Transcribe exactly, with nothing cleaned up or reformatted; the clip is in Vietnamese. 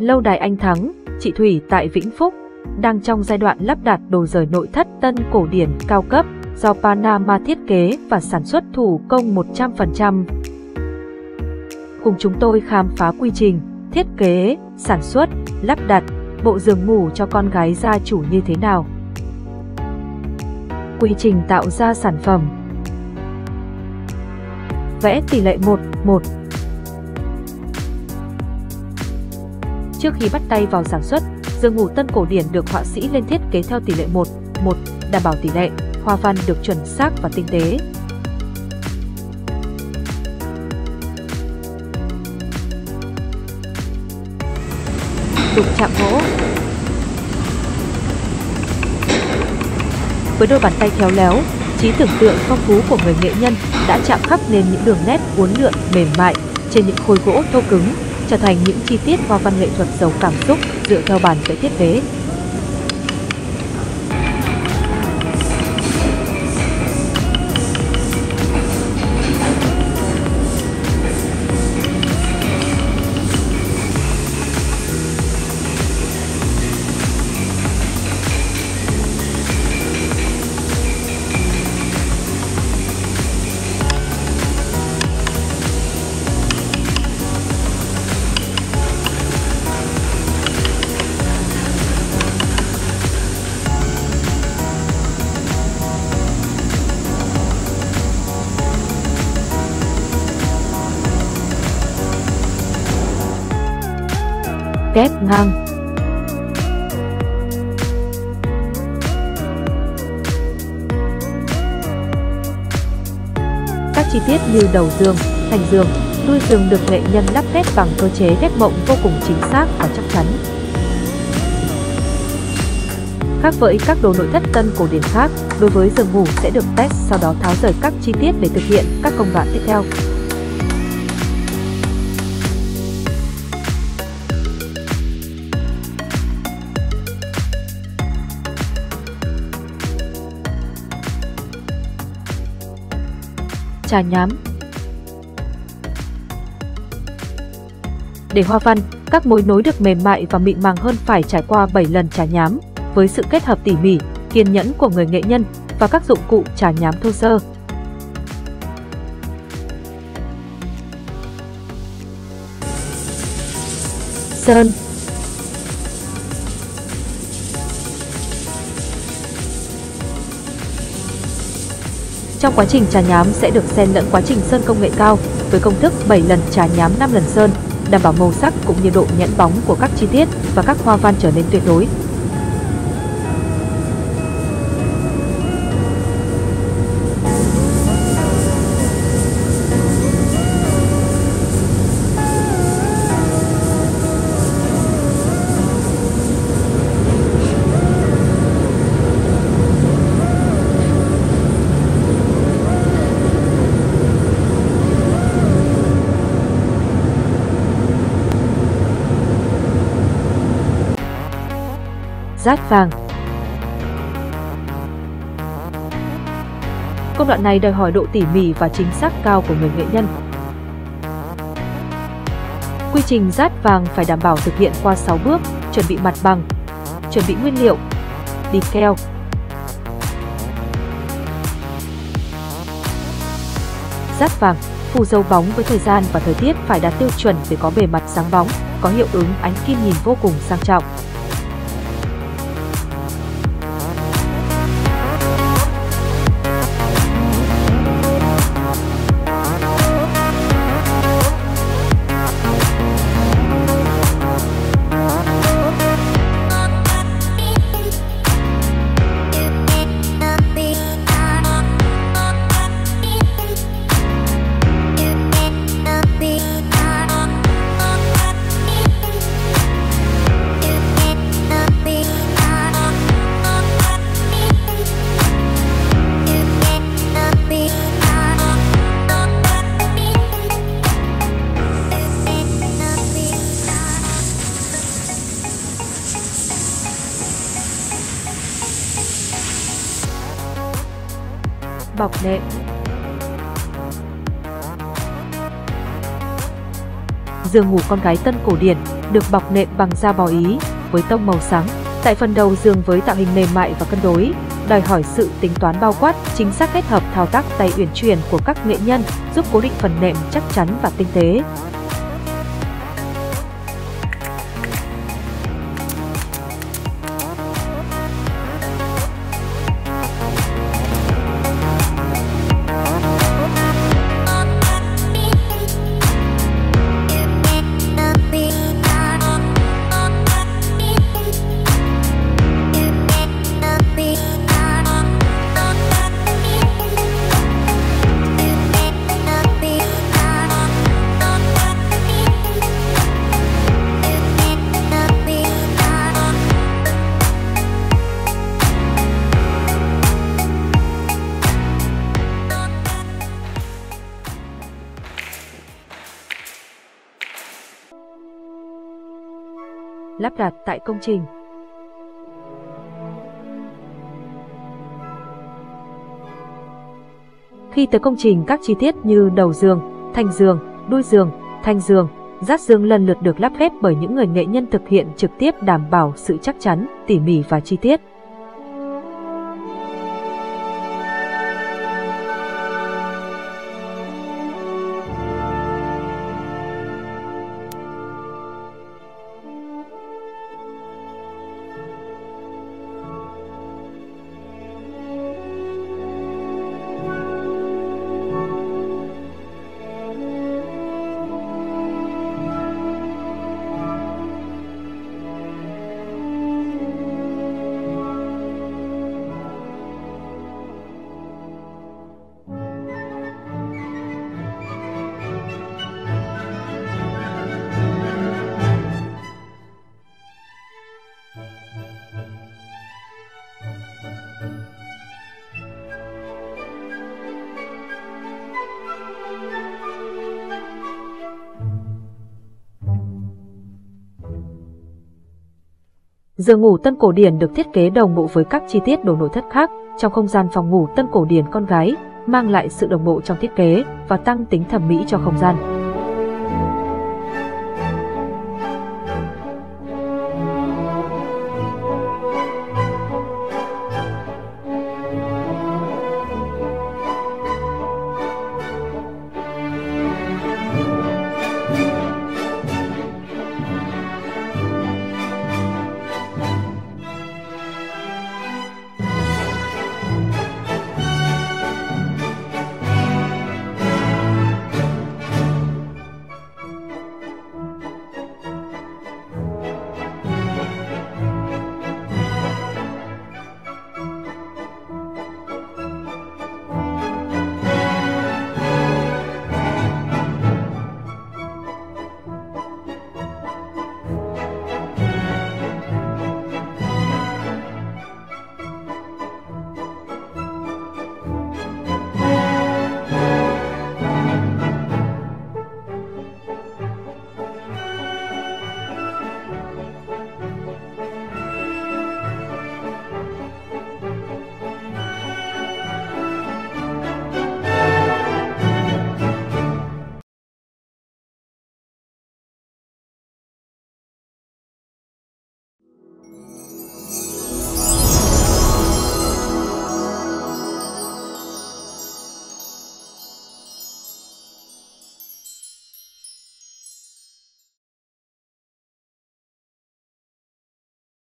Lâu đài Anh Thắng, chị Thủy tại Vĩnh Phúc, đang trong giai đoạn lắp đặt đồ rời nội thất tân cổ điển cao cấp do Panama thiết kế và sản xuất thủ công một trăm phần trăm. Cùng chúng tôi khám phá quy trình, thiết kế, sản xuất, lắp đặt bộ giường ngủ cho con gái gia chủ như thế nào. Quy trình tạo ra sản phẩm. Vẽ tỷ lệ một một. Trước khi bắt tay vào sản xuất, giường ngủ tân cổ điển được họa sĩ lên thiết kế theo tỷ lệ một một, đảm bảo tỷ lệ, hoa văn được chuẩn xác và tinh tế. Đục chạm gỗ. Với đôi bàn tay khéo léo, trí tưởng tượng phong phú của người nghệ nhân đã chạm khắc nên những đường nét uốn lượn mềm mại trên những khối gỗ thô cứng, trở thành những chi tiết hoa văn nghệ thuật giàu cảm xúc dựa theo bản vẽ thiết kế. Ghép ngang. Các chi tiết như đầu giường, thành giường, đuôi giường được nghệ nhân lắp ghép bằng cơ chế ghép mộng vô cùng chính xác và chắc chắn. Khác với các đồ nội thất tân cổ điển khác, đối với giường ngủ sẽ được test sau đó tháo rời các chi tiết để thực hiện các công đoạn tiếp theo. Chà nhám. Để hoa văn, các mối nối được mềm mại và mịn màng hơn phải trải qua bảy lần chà nhám, với sự kết hợp tỉ mỉ, kiên nhẫn của người nghệ nhân và các dụng cụ chà nhám thô sơ. Sơn. Trong quá trình chà nhám sẽ được xen lẫn quá trình sơn công nghệ cao với công thức bảy lần chà nhám năm lần sơn, đảm bảo màu sắc cũng như độ nhẵn bóng của các chi tiết và các hoa văn trở nên tuyệt đối. Dát vàng. Công đoạn này đòi hỏi độ tỉ mỉ và chính xác cao của người nghệ nhân. Quy trình dát vàng phải đảm bảo thực hiện qua sáu bước: chuẩn bị mặt bằng, chuẩn bị nguyên liệu, đi keo, dát vàng. Phủ dấu bóng với thời gian và thời tiết phải đạt tiêu chuẩn để có bề mặt sáng bóng, có hiệu ứng ánh kim nhìn vô cùng sang trọng. Bọc nệm. Giường ngủ con gái tân cổ điển được bọc nệm bằng da bò Ý với tông màu sáng. Tại phần đầu giường với tạo hình mềm mại và cân đối, đòi hỏi sự tính toán bao quát, chính xác kết hợp thao tác tay uyển chuyển của các nghệ nhân giúp cố định phần nệm chắc chắn và tinh tế. Lắp đặt tại công trình. Khi tới công trình, các chi tiết như đầu giường, thành giường, đuôi giường, thanh giường, rát giường lần lượt được lắp ghép bởi những người nghệ nhân thực hiện trực tiếp, đảm bảo sự chắc chắn, tỉ mỉ và chi tiết. Giường ngủ tân cổ điển được thiết kế đồng bộ với các chi tiết đồ nội thất khác trong không gian phòng ngủ tân cổ điển con gái, mang lại sự đồng bộ trong thiết kế và tăng tính thẩm mỹ cho không gian.